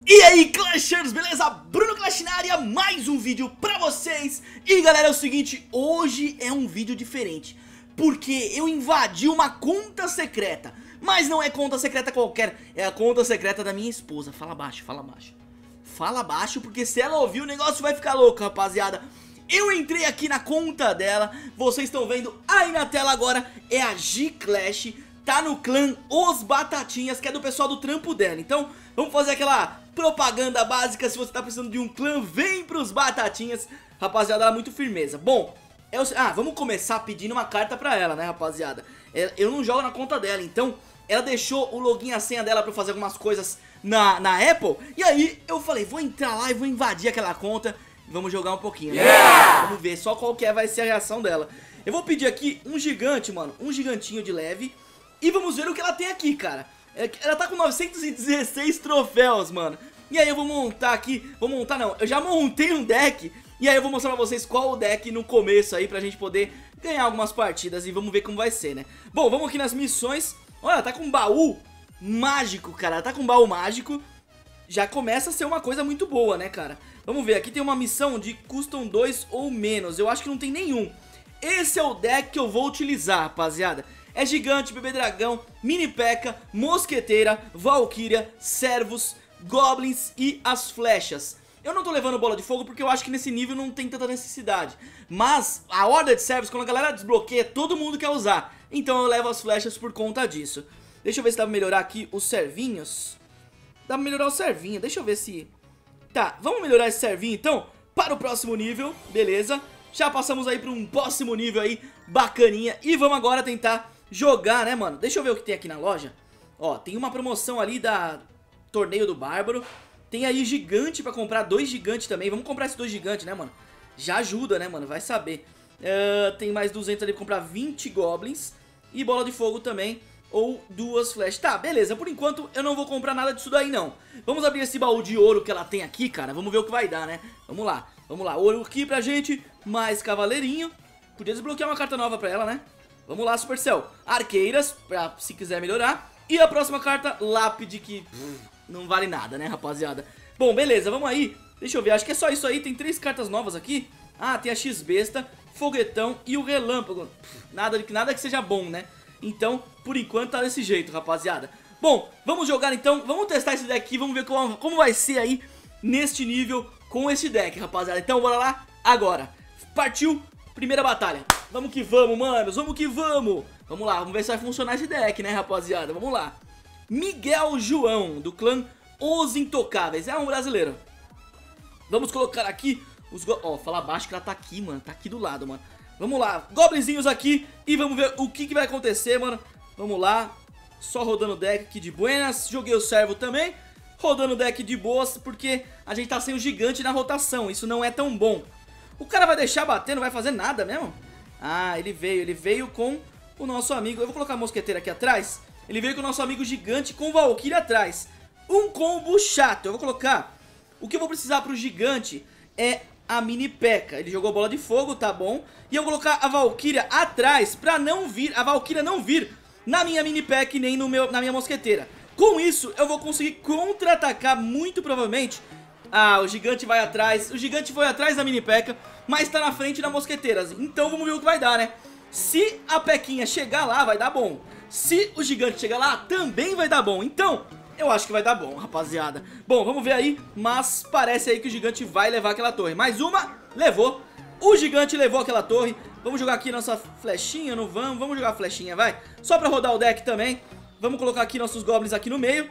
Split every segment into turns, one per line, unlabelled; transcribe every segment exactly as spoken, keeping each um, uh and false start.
E aí, Clashers, beleza? Bruno Clash na área, mais um vídeo pra vocês. E galera, é o seguinte, hoje é um vídeo diferente, porque eu invadi uma conta secreta. Mas não é conta secreta qualquer, é a conta secreta da minha esposa. Fala baixo, fala baixo. Fala baixo, porque se ela ouvir o negócio vai ficar louco, rapaziada. Eu entrei aqui na conta dela, vocês estão vendo aí na tela agora, é a G-Clash. Tá no clã Os Batatinhas, que é do pessoal do trampo dela. Então, vamos fazer aquela propaganda básica. Se você tá precisando de um clã, vem pros Batatinhas. Rapaziada, ela é muito firmeza. Bom, é o... ah, vamos começar pedindo uma carta pra ela, né, rapaziada? Eu não jogo na conta dela, então ela deixou o login e a senha dela pra eu fazer algumas coisas na, na Apple. E aí, eu falei, vou entrar lá e vou invadir aquela conta. Vamos jogar um pouquinho, né? Yeah! Vamos ver só qual que é, vai ser a reação dela. Eu vou pedir aqui um gigante, mano. Um gigantinho de leve. E vamos ver o que ela tem aqui, cara. Ela tá com novecentos e dezesseis troféus, mano. E aí eu vou montar aqui. Vou montar não, eu já montei um deck. E aí eu vou mostrar pra vocês qual o deck no começo aí, pra gente poder ganhar algumas partidas. E vamos ver como vai ser, né? Bom, vamos aqui nas missões. Olha, ela tá com um baú mágico, cara. Ela tá com um baú mágico. Já começa a ser uma coisa muito boa, né, cara? Vamos ver, aqui tem uma missão de custom dois ou menos. Eu acho que não tem nenhum. Esse é o deck que eu vou utilizar, rapaziada. É gigante, bebê dragão, mini P.E.K.K.A, mosqueteira, valkyria, servos, goblins e as flechas. Eu não tô levando bola de fogo porque eu acho que nesse nível não tem tanta necessidade. Mas a horda de servos, quando a galera desbloqueia, todo mundo quer usar. Então eu levo as flechas por conta disso. Deixa eu ver se dá pra melhorar aqui os servinhos. Dá pra melhorar o servinho, deixa eu ver se... Tá, vamos melhorar esse servinho então para o próximo nível, beleza? Já passamos aí para um próximo nível aí, bacaninha. E vamos agora tentar jogar, né, mano? Deixa eu ver o que tem aqui na loja. Ó, tem uma promoção ali da Torneio do Bárbaro. Tem aí gigante pra comprar, dois gigantes também. Vamos comprar esses dois gigantes, né, mano? Já ajuda, né, mano? Vai saber. uh, Tem mais duzentos ali pra comprar vinte goblins. E bola de fogo também, ou duas flechas. Tá, beleza, por enquanto eu não vou comprar nada disso daí não. Vamos abrir esse baú de ouro que ela tem aqui, cara. Vamos ver o que vai dar, né? Vamos lá, vamos lá, ouro aqui pra gente. Mais cavaleirinho. Podia desbloquear uma carta nova pra ela, né? Vamos lá, Supercell. Arqueiras, pra se quiser melhorar. E a próxima carta, lápide, que pff, não vale nada, né, rapaziada? Bom, beleza, vamos aí. Deixa eu ver, acho que é só isso aí. Tem três cartas novas aqui. Ah, tem a X-Besta, Foguetão e o Relâmpago. Pff, nada, nada que seja bom, né? Então, por enquanto tá desse jeito, rapaziada. Bom, vamos jogar então. Vamos testar esse deck aqui. Vamos ver como, como vai ser aí neste nível com esse deck, rapaziada. Então, bora lá agora. Partiu, primeira batalha. Vamos que vamos, manos, vamos que vamos. Vamos lá, vamos ver se vai funcionar esse deck, né, rapaziada. Vamos lá. Miguel João, do clã Os Intocáveis. É um brasileiro. Vamos colocar aqui os... Ó, oh, fala baixo que ela tá aqui, mano. Tá aqui do lado, mano. Vamos lá, goblinzinhos aqui. E vamos ver o que, que vai acontecer, mano. Vamos lá. Só rodando o deck aqui de buenas. Joguei o servo também. Rodando o deck de boas, porque a gente tá sem o gigante na rotação. Isso não é tão bom. O cara vai deixar bater, não vai fazer nada mesmo? Ah, ele veio, ele veio com o nosso amigo. Eu vou colocar a mosqueteira aqui atrás. Ele veio com o nosso amigo gigante com valkyria atrás. Um combo chato. Eu vou colocar... O que eu vou precisar pro gigante é a mini P.E.K.K.A. Ele jogou bola de fogo, tá bom. E eu vou colocar a valkyria atrás pra não vir... A valkyria não vir na minha mini P.E.K.K.A. nem no meu, na minha mosqueteira. Com isso, eu vou conseguir contra-atacar muito provavelmente. Ah, o gigante vai atrás. O gigante foi atrás da mini P.E.K.K.A, mas tá na frente da mosqueteira. Então vamos ver o que vai dar, né? Se a Pequinha chegar lá, vai dar bom. Se o gigante chegar lá, também vai dar bom. Então, eu acho que vai dar bom, rapaziada. Bom, vamos ver aí. Mas parece aí que o gigante vai levar aquela torre. Mais uma, levou. O gigante levou aquela torre. Vamos jogar aqui nossa flechinha, não vamos? Vamos jogar a flechinha, vai. Só pra rodar o deck também. Vamos colocar aqui nossos goblins aqui no meio.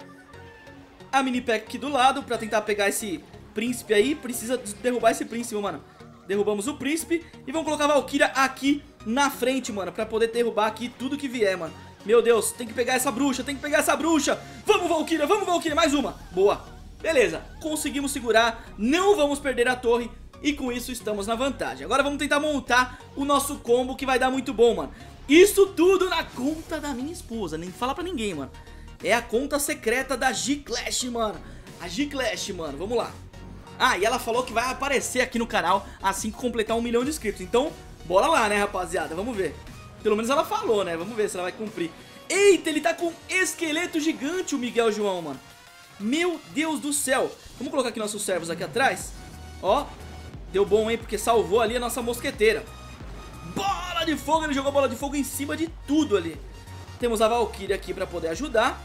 A mini P.E.K.K.A aqui do lado, pra tentar pegar esse príncipe aí. Precisa derrubar esse príncipe, mano. Derrubamos o príncipe. E vamos colocar a valkyria aqui na frente, mano, pra poder derrubar aqui tudo que vier, mano. Meu Deus, tem que pegar essa bruxa, tem que pegar essa bruxa. Vamos, valkyria, vamos, valkyria, mais uma. Boa, beleza, conseguimos segurar. Não vamos perder a torre. E com isso estamos na vantagem. Agora vamos tentar montar o nosso combo, que vai dar muito bom, mano. Isso tudo na conta da minha esposa. Nem fala pra ninguém, mano. É a conta secreta da G-Clash, mano. A G-Clash, mano, vamos lá. Ah, e ela falou que vai aparecer aqui no canal assim que completar um milhão de inscritos. Então, bora lá, né, rapaziada, vamos ver. Pelo menos ela falou, né, vamos ver se ela vai cumprir. Eita, ele tá com esqueleto gigante, o Miguel João, mano. Meu Deus do céu. Vamos colocar aqui nossos servos aqui atrás. Ó, deu bom, hein, porque salvou ali a nossa mosqueteira. Bola de fogo, ele jogou bola de fogo em cima de tudo ali. Temos a Valkyria aqui pra poder ajudar.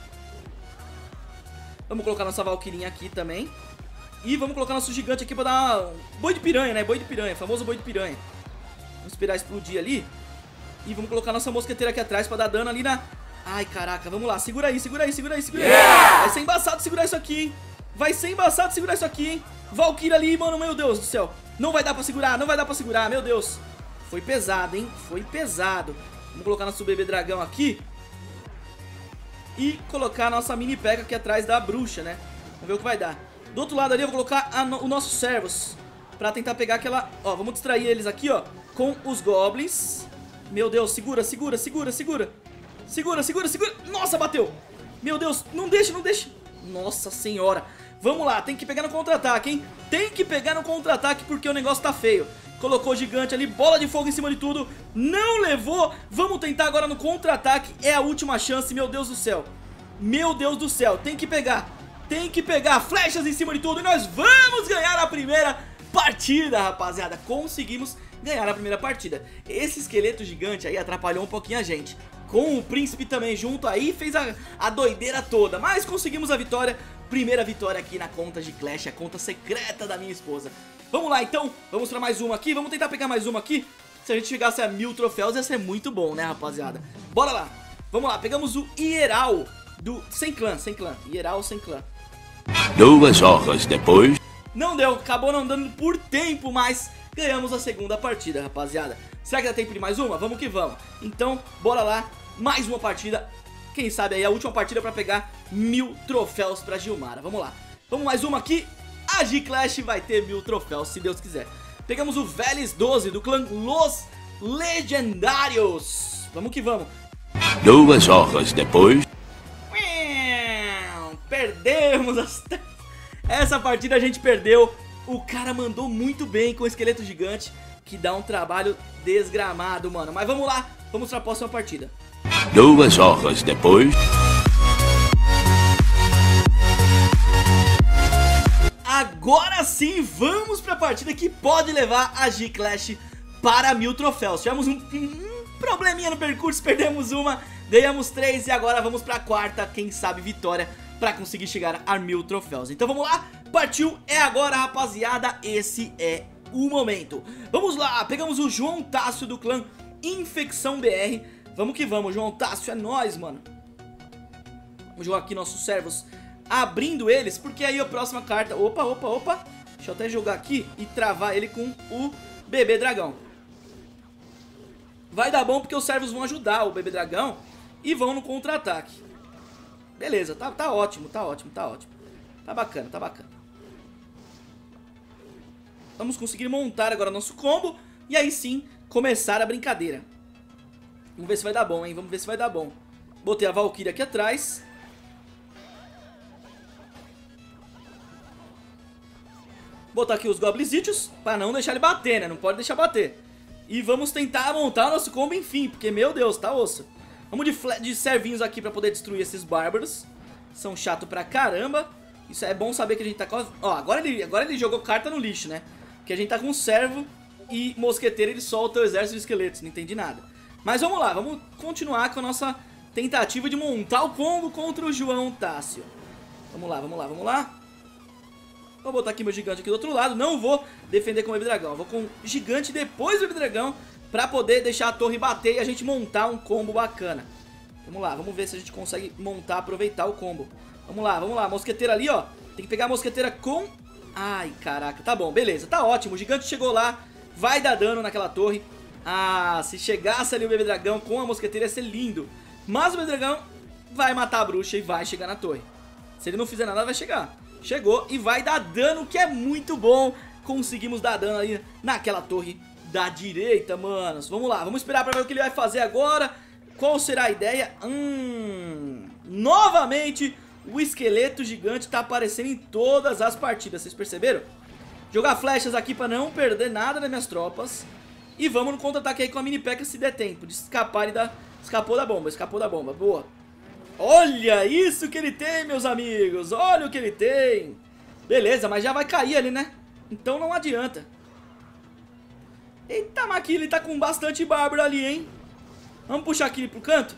Vamos colocar nossa Valkyrinha aqui também. E vamos colocar nosso gigante aqui pra dar uma... boi de piranha, né? Boi de piranha, famoso boi de piranha. Vamos esperar explodir ali. E vamos colocar nossa mosqueteira aqui atrás pra dar dano ali na... Ai, caraca, vamos lá, segura aí, segura aí, segura aí, segura aí. Yeah! Vai ser embaçado segurar isso aqui, hein? Vai ser embaçado segurar isso aqui, hein? Valkyria ali, mano, meu Deus do céu. Não vai dar pra segurar, não vai dar pra segurar, meu Deus. Foi pesado, hein? Foi pesado. Vamos colocar nosso bebê dragão aqui. E colocar a nossa mini P E K.K.A aqui atrás da bruxa, né? Vamos ver o que vai dar. Do outro lado ali eu vou colocar a no, os nossos servos pra tentar pegar aquela... Ó, vamos distrair eles aqui, ó, com os goblins. Meu Deus, segura, segura, segura, segura. Segura, segura, segura. Nossa, bateu. Meu Deus, não deixa, não deixa. Nossa senhora. Vamos lá, tem que pegar no contra-ataque, hein? Tem que pegar no contra-ataque porque o negócio tá feio. Colocou o gigante ali, bola de fogo em cima de tudo. Não levou. Vamos tentar agora no contra-ataque. É a última chance, meu Deus do céu. Meu Deus do céu, tem que pegar. Tem que pegar flechas em cima de tudo. E nós vamos ganhar a primeira partida, rapaziada. Conseguimos ganhar a primeira partida. Esse esqueleto gigante aí atrapalhou um pouquinho a gente. Com o príncipe também junto aí, fez a, a doideira toda. Mas conseguimos a vitória. Primeira vitória aqui na conta de Clash, a conta secreta da minha esposa. Vamos lá então, vamos pra mais uma aqui. Vamos tentar pegar mais uma aqui. Se a gente chegasse a mil troféus ia ser muito bom, né, rapaziada? Bora lá. Vamos lá, pegamos o Hieral do... Sem clã, sem clã. Hieral sem clã.
Duas horas depois...
Não deu, acabou não dando por tempo, mas ganhamos a segunda partida, rapaziada. Será que dá tempo de mais uma? Vamos que vamos. Então, bora lá. Mais uma partida, quem sabe aí a última partida pra pegar mil troféus pra Gilmara. Vamos lá, vamos mais uma aqui. A G-Clash vai ter mil troféus, se Deus quiser. Pegamos o Veles doze do clã Los Legendários. Vamos que vamos.
Duas horas depois.
Perdemos as... Essa partida a gente perdeu. O cara mandou muito bem com o esqueleto gigante, que dá um trabalho desgramado, mano. Mas vamos lá, vamos pra próxima partida.
Duas horas depois.
Agora sim, vamos pra partida que pode levar a G-Clash para mil troféus. Tivemos um, um probleminha no percurso, perdemos uma, ganhamos três e agora vamos pra quarta, quem sabe vitória, pra conseguir chegar a mil troféus. Então vamos lá, partiu, é agora, rapaziada, esse é o momento. Vamos lá, pegamos o João Tássio do clã Infecção B R. Vamos que vamos, João Tássio, é nóis, mano. Vamos jogar aqui nossos servos, abrindo eles, porque aí a próxima carta... Opa, opa, opa. Deixa eu até jogar aqui e travar ele com o bebê dragão. Vai dar bom porque os servos vão ajudar o bebê dragão e vão no contra-ataque. Beleza, tá, tá ótimo, tá ótimo, tá ótimo. Tá bacana, tá bacana. Vamos conseguir montar agora nosso combo e aí sim começar a brincadeira. Vamos ver se vai dar bom, hein? Vamos ver se vai dar bom. Botei a Valkyria aqui atrás. Botar aqui os Goblizídeos pra não deixar ele bater, né? Não pode deixar bater. E vamos tentar montar o nosso combo, enfim, porque, meu Deus, tá osso. Vamos de, de servinhos aqui pra poder destruir esses bárbaros. São chato pra caramba. Isso é bom saber que a gente tá com... Ó, agora ele, agora ele jogou carta no lixo, né? Porque a gente tá com servo e mosqueteiro, ele solta o exército de esqueletos. Não entendi nada. Mas vamos lá, vamos continuar com a nossa tentativa de montar o combo contra o João Tássio. Vamos lá, vamos lá, vamos lá. Vou botar aqui meu gigante aqui do outro lado. Não vou defender com o bebê dragão. Vou com o gigante depois do bebê dragão pra poder deixar a torre bater e a gente montar um combo bacana. Vamos lá, vamos ver se a gente consegue montar, aproveitar o combo. Vamos lá, vamos lá, mosqueteira ali, ó. Tem que pegar a mosqueteira com... Ai, caraca, tá bom, beleza, tá ótimo. O gigante chegou lá, vai dar dano naquela torre. Ah, se chegasse ali o bebê dragão com a mosqueteira ia ser lindo. Mas o bebê dragão vai matar a bruxa e vai chegar na torre. Se ele não fizer nada, vai chegar. Chegou e vai dar dano, que é muito bom. Conseguimos dar dano ali naquela torre da direita, manos. Vamos lá, vamos esperar pra ver o que ele vai fazer agora. Qual será a ideia? Hum... Novamente, o esqueleto gigante tá aparecendo em todas as partidas, vocês perceberam? Jogar flechas aqui pra não perder nada das minhas tropas. E vamos no contra-ataque aí com a mini P E K.K.A se der tempo de escapar e dar... Escapou da bomba, escapou da bomba, boa. Olha isso que ele tem, meus amigos. Olha o que ele tem. Beleza, mas já vai cair ali, né? Então não adianta. Eita, mas aqui ele tá com bastante bárbaro ali, hein? Vamos puxar aqui pro canto.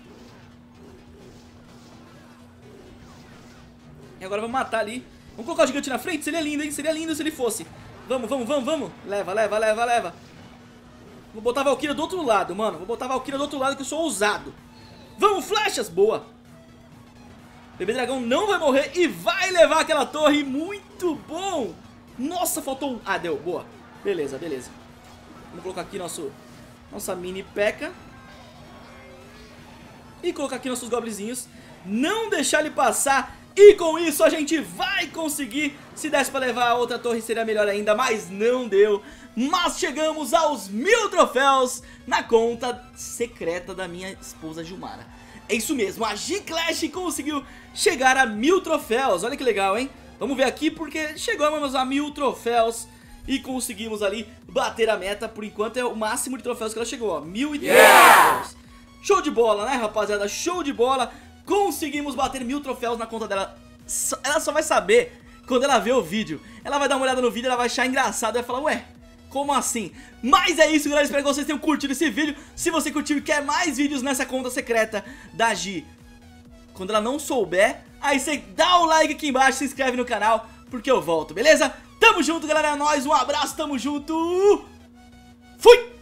E agora vamos matar ali. Vamos colocar o gigante na frente? Seria lindo, hein? Seria lindo se ele fosse. Vamos, vamos, vamos, vamos. Leva, leva, leva, leva. Vou botar a Valkyria do outro lado, mano. Vou botar a Valkyria do outro lado que eu sou ousado. Vamos, flechas! Boa. Bebê dragão não vai morrer e vai levar aquela torre. Muito bom. Nossa, faltou um. Ah, deu. Boa. Beleza, beleza. Vamos colocar aqui nosso, nossa mini P.E.K.K.A. E colocar aqui nossos goblinzinhos. Não deixar ele passar. E com isso a gente vai conseguir. Se desse pra levar a outra torre seria melhor ainda, mas não deu. Mas chegamos aos mil troféus na conta secreta da minha esposa Gilmara. É isso mesmo, a G-Clash conseguiu chegar a mil troféus. Olha que legal, hein? Vamos ver aqui porque chegamos a mil troféus e conseguimos ali bater a meta. Por enquanto é o máximo de troféus que ela chegou, ó, mil e três troféus. Show de bola, né, rapaziada? Show de bola. Conseguimos bater mil troféus na conta dela. Ela só vai saber quando ela ver o vídeo. Ela vai dar uma olhada no vídeo, ela vai achar engraçado, vai falar, ué, como assim? Mas é isso, galera, espero que vocês tenham curtido esse vídeo. Se você curtiu e quer mais vídeos nessa conta secreta da Gi, quando ela não souber, aí você dá o like aqui embaixo, se inscreve no canal, porque eu volto, beleza? Tamo junto, galera, é nóis, um abraço, tamo junto. Fui!